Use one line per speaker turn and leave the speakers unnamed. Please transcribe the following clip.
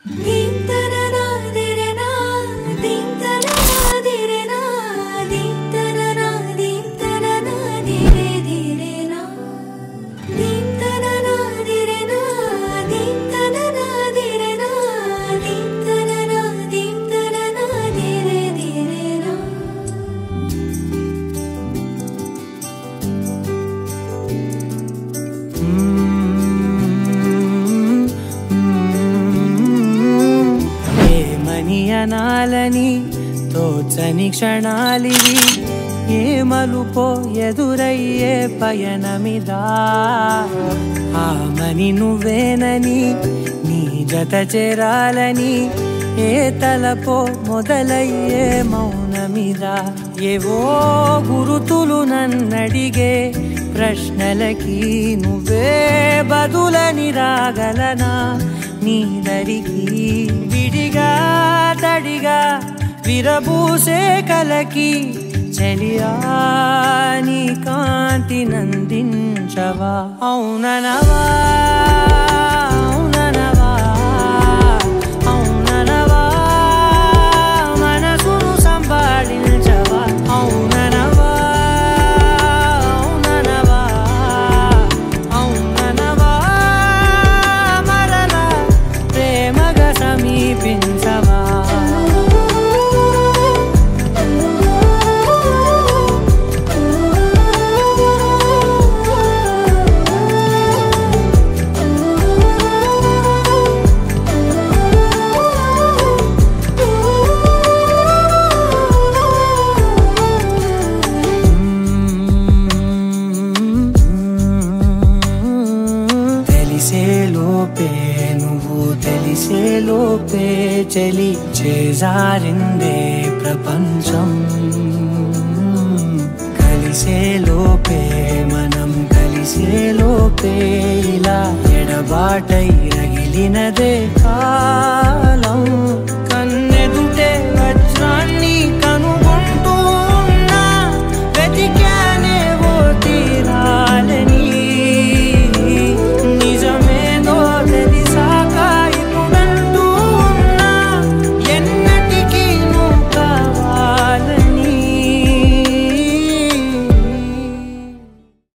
నాలని తోచని క్షణాలివి ఏ మలుపో ఎదురయ్యే పయనమిదా ఆమని నువ్వేనని నీ జత చేరాలని ఏ తలపో మొదలయ్యే మౌనమిదా ఏవో గురుతులు నన్నడిగే ప్రశ్నలకి నువ్వే బదులని రాగలనా నీ దరికి విడిగా తడిగా విరబూసే కలకి చెలియా నీ కాంతి నందించవా అవుననవా అవుననవా అవుననవా మనసును సంపాదించవా అవుననవా అవుననవా అవుననవా మరలా ప్రేమగా సమీపించవా తెలిసేలోపే చలి చేజారిందే ప్రపంచం కలిసేలోపే మనం కలిసేలోపే ఇలా ఎడబాటై రగిలినదే